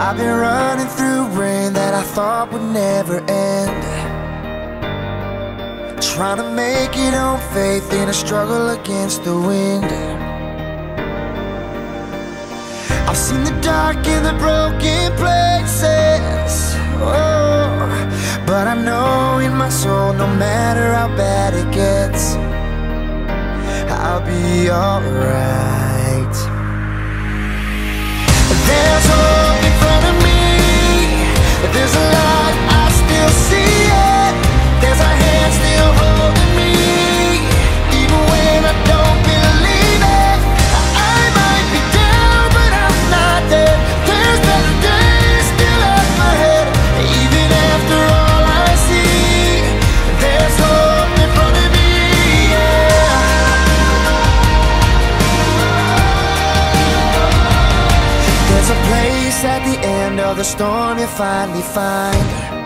I've been running through rain that I thought would never end, trying to make it on faith in a struggle against the wind. I've seen the dark and the broken places, oh, but I know in my soul, no matter how bad it gets, I'll be alright. There's hope in front of me, there's a light, I still see it. There's a hand still holding me, even when I don't believe it. I might be down, but I'm not dead. There's better days still up ahead, even after all I see. There's hope in front of me, yeah. There's a place at the end of the storm you finally find,